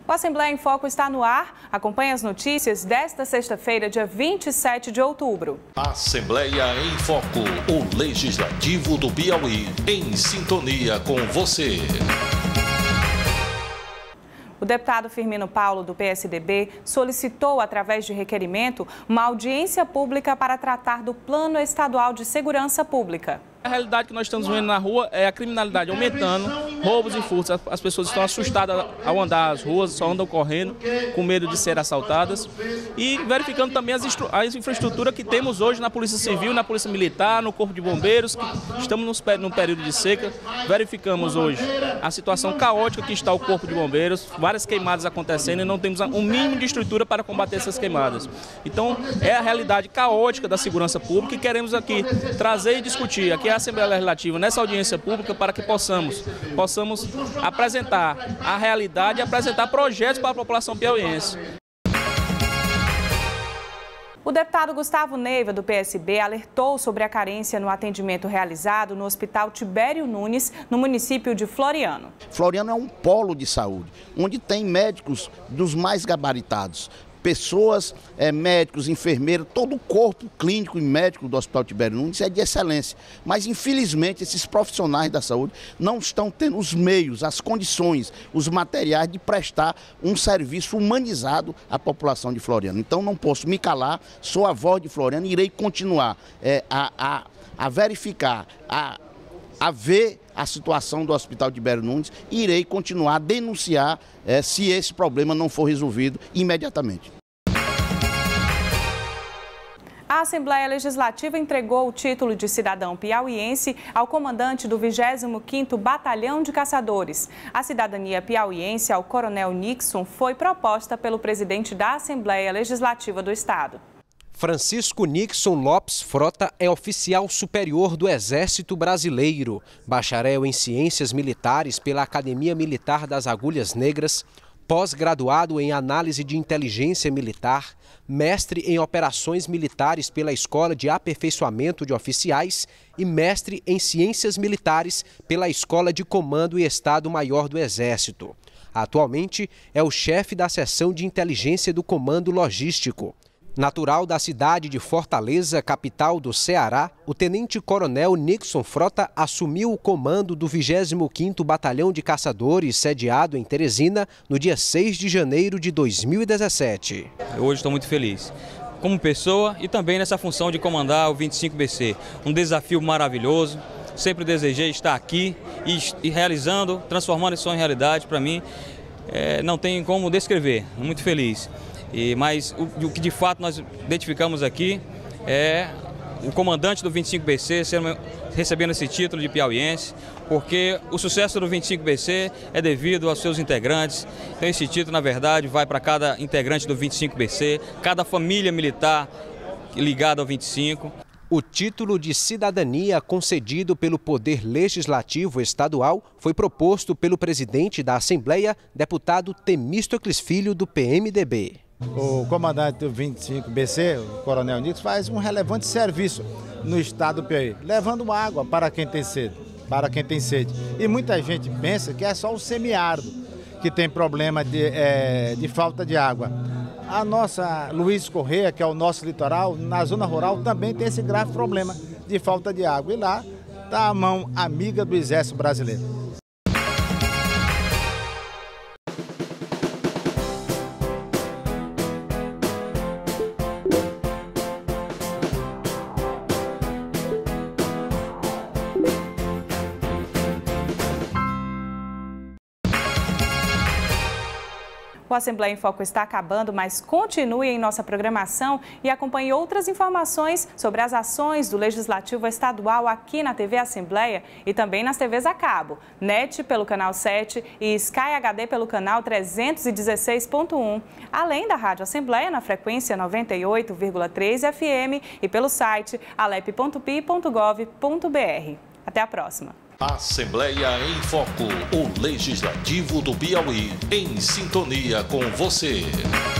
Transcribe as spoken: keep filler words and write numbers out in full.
O Assembleia em Foco está no ar. Acompanhe as notícias desta sexta-feira, dia vinte e sete de outubro. Assembleia em Foco, o Legislativo do Piauí, em sintonia com você. O deputado Firmino Paulo, do P S D B, solicitou, através de requerimento, uma audiência pública para tratar do Plano Estadual de Segurança Pública. A realidade que nós estamos vendo na rua é a criminalidade aumentando, roubos e furtos. As pessoas estão assustadas ao andar as ruas, só andam correndo, com medo de ser assaltadas. E verificando também as, as infraestruturas que temos hoje na Polícia Civil, na Polícia Militar, no Corpo de Bombeiros. Que estamos num período de seca. Verificamos hoje a situação caótica que está o Corpo de Bombeiros, várias queimadas acontecendo e não temos um mínimo de estrutura para combater essas queimadas. Então, é a realidade caótica da segurança pública que queremos aqui trazer e discutir. Aqui é a Assembleia Legislativa, nessa audiência pública, para que possamos, possamos apresentar a realidade e apresentar projetos para a população piauiense. O deputado Gustavo Neiva, do P S B, alertou sobre a carência no atendimento realizado no Hospital Tibério Nunes, no município de Floriano. Floriano é um polo de saúde, onde tem médicos dos mais gabaritados. Pessoas, é, médicos, enfermeiros, todo o corpo clínico e médico do Hospital Tibério Nunes é de excelência. Mas, infelizmente, esses profissionais da saúde não estão tendo os meios, as condições, os materiais de prestar um serviço humanizado à população de Floriano. Então, não posso me calar, sou a voz de Floriano e irei continuar é, a, a, a verificar, a, a ver a situação do Hospital Tibério Nunes e irei continuar a denunciar é, se esse problema não for resolvido imediatamente. A Assembleia Legislativa entregou o título de cidadão piauiense ao comandante do vigésimo quinto Batalhão de Caçadores. A cidadania piauiense ao Coronel Nixon foi proposta pelo presidente da Assembleia Legislativa do Estado. Francisco Nixon Lopes Frota é oficial superior do Exército Brasileiro, bacharel em Ciências Militares pela Academia Militar das Agulhas Negras, pós-graduado em Análise de Inteligência Militar, mestre em Operações Militares pela Escola de Aperfeiçoamento de Oficiais e mestre em Ciências Militares pela Escola de Comando e Estado-Maior do Exército. Atualmente é o chefe da Seção de Inteligência do Comando Logístico. Natural da cidade de Fortaleza, capital do Ceará, o tenente-coronel Nixon Frota assumiu o comando do vigésimo quinto Batalhão de Caçadores, sediado em Teresina, no dia seis de janeiro de dois mil e dezessete. Hoje estou muito feliz, como pessoa e também nessa função de comandar o vinte e cinco B C. Um desafio maravilhoso, sempre desejei estar aqui e, e realizando, transformando isso em realidade. Para mim, é, não tem como descrever, muito feliz. E, mas o, o que de fato nós identificamos aqui é o comandante do vinte e cinco B C sendo, recebendo esse título de piauiense, porque o sucesso do vinte e cinco B C é devido aos seus integrantes. Então esse título, na verdade, vai para cada integrante do vinte e cinco B C, cada família militar ligada ao vinte e cinco. O título de cidadania concedido pelo Poder Legislativo Estadual foi proposto pelo presidente da Assembleia, deputado Temístocles Filho, do P M D B. O comandante do vinte e cinco B C, o Coronel Nixon, faz um relevante serviço no estado do Piauí, levando água para quem tem sede, para quem tem sede. E muita gente pensa que é só o semiárido que tem problema de, é, de falta de água. A nossa Luiz Correia, que é o nosso litoral, na zona rural também tem esse grave problema de falta de água. E lá está a mão amiga do Exército Brasileiro. O Assembleia em Foco está acabando, mas continue em nossa programação e acompanhe outras informações sobre as ações do Legislativo Estadual aqui na T V Assembleia e também nas T Vs a cabo, N E T pelo canal sete e Sky H D pelo canal trezentos e dezesseis ponto um, além da Rádio Assembleia na frequência noventa e oito vírgula três F M e pelo site alep ponto pi ponto gov ponto br. Até a próxima! Assembleia em Foco, o Legislativo do Piauí, em sintonia com você.